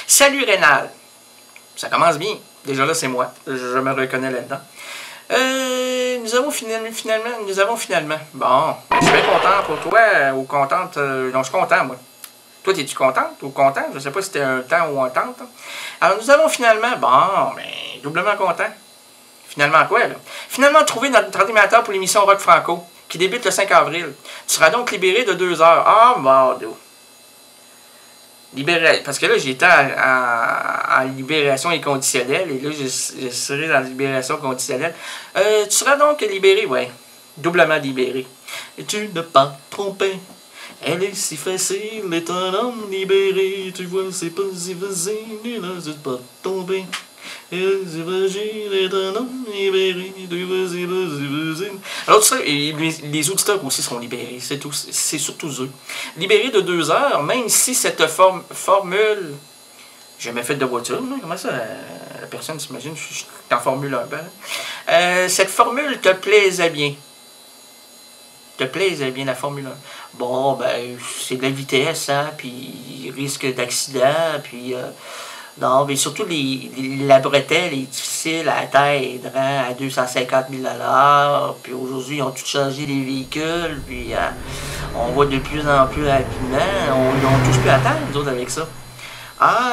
Salut Rénal. Ça commence bien. Déjà là, c'est moi. Je me reconnais là-dedans. Nous avons finalement. Bon, je suis bien content pour toi ou contente. Non, je suis content, moi. Toi, es-tu contente ou content? Je sais pas si c'était un temps ou un tente. Alors, nous avons finalement, bon, ben, doublement content. Finalement quoi, là? Finalement trouvé notre animateur pour l'émission Rock Franco, qui débute le 5 avril. Tu seras donc libéré de 2 heures. Ah, bon, libéré. Parce que là, j'étais en libération inconditionnelle, et là, je serai dans la libération conditionnelle. Tu seras donc libéré, ouais. Doublement libéré. Et tu ne pas tromper. Elle est si facile, est un homme libéré. Tu vois, c'est pas si facile, il n'a pas tomber. Elle est si fragile, est un homme libéré. Tu vois, c'est pas si facile. Alors, tu sais, les auditeurs aussi seront libérés. C'est tout, c'est surtout eux. Libérés de 2 heures, même si cette formule. J'ai jamais fait de voiture, non? Comment ça, la personne s'imagine? Je suis en Formule 1. Cette formule te plaisait bien. Te plaisait bien la Formule 1. Bon, ben, c'est de la vitesse, hein, puis risque d'accident, puis... non, mais surtout la bretelle est difficile à atteindre, hein, à 250 000 $. Puis aujourd'hui, ils ont tout changé les véhicules, puis on voit de plus en plus rapidement. On touche plus à terre, nous autres, avec ça. Ah,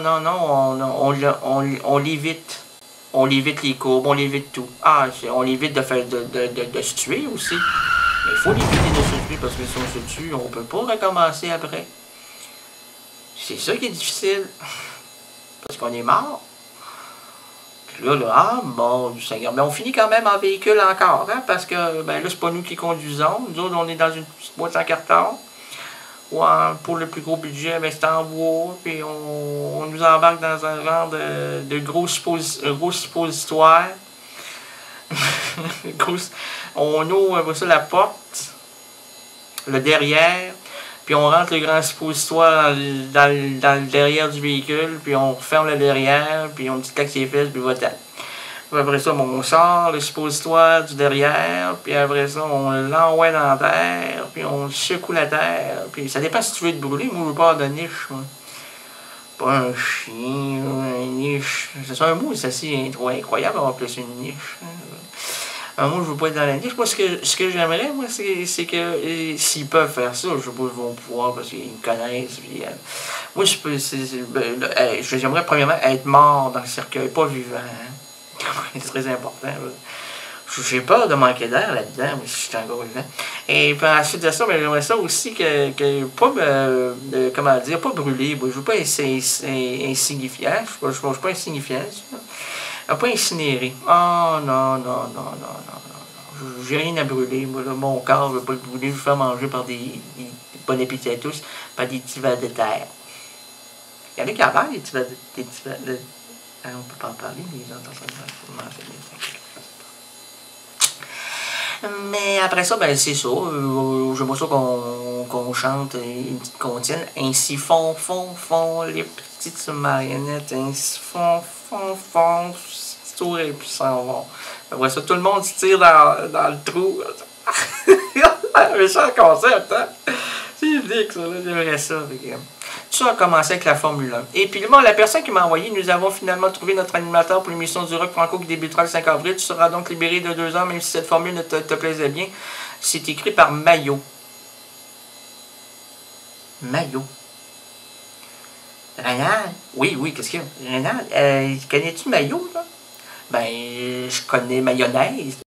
non, on l'évite. On l'évite les courbes, on l'évite tout. Ah, on l'évite de se tuer aussi. Mais il faut l'éviter de se tuer parce que si on se tue, on peut pas recommencer après. C'est ça qui est difficile. Parce qu'on est mort. Puis là, ah, bon, du Seigneur. Mais on finit quand même en véhicule encore, hein, parce que, ben là, c'est pas nous qui conduisons. Nous autres, on est dans une petite boîte en carton. Ou pour le plus gros budget, ben, c'est en bois. Puis on nous embarque dans un genre de gros suppositoire. On ouvre ça, la porte, le derrière, puis on rentre le grand suppositoire dans le derrière du véhicule, puis on referme le derrière, puis on dit tac ses fesses, puis va-t'en. Après ça, on sort le suppositoire du derrière, puis après ça, on l'envoie dans la terre, puis on secoue la terre, puis ça dépend si tu veux te brûler. Moi, je veux pas avoir de niche. Moi. Pas un chien, une niche. C'est un mot, c'est assez incroyable d'avoir plus une niche. Moi, je veux pas être dans la niche. Moi, ce que j'aimerais, moi, c'est que s'ils peuvent faire ça, je sais pas, ils vont pouvoir parce qu'ils me connaissent. Puis, moi, j'aimerais premièrement être mort dans le cercueil, pas vivant. Hein. C'est très important. J'ai peur de manquer d'air là-dedans, mais si je suis encore vivant. Et puis ensuite de ça, j'aimerais ça aussi que pas comment dire, pas brûler. Je veux pas être insignifiant. Je suis pas insignifiant. Pas incinéré. Oh non. J'ai rien à brûler. Moi, là, mon corps, je veux pas le brûler. Je veux faire manger par des bon appétit à tous, par des petits vers de terre. Il y en a qui avaient des petits vers de... on peut pas en parler, les gens sont en train de manger des... Mais après ça, ben c'est ça. J'aimerais ça qu'on chante une petite comptine. Ainsi font les petites marionnettes. Ainsi font, se tour et puis s'en vont. Après ça, tout le monde se tire dans le trou. Un méchant concept, hein? C'est unique, ça, là. J'aimerais ça. Tout ça a commencé avec la Formule 1. Et puis, bon, la personne qui m'a envoyé, nous avons finalement trouvé notre animateur pour l'émission du Rock Franco qui débutera le 5 avril. Tu seras donc libéré de 2 ans, même si cette formule ne te plaisait bien. C'est écrit par Maillot. Maillot. Rénal? Oui, qu'est-ce qu'il y a? Rénal, connais-tu Maillot, là? Ben, je connais mayonnaise.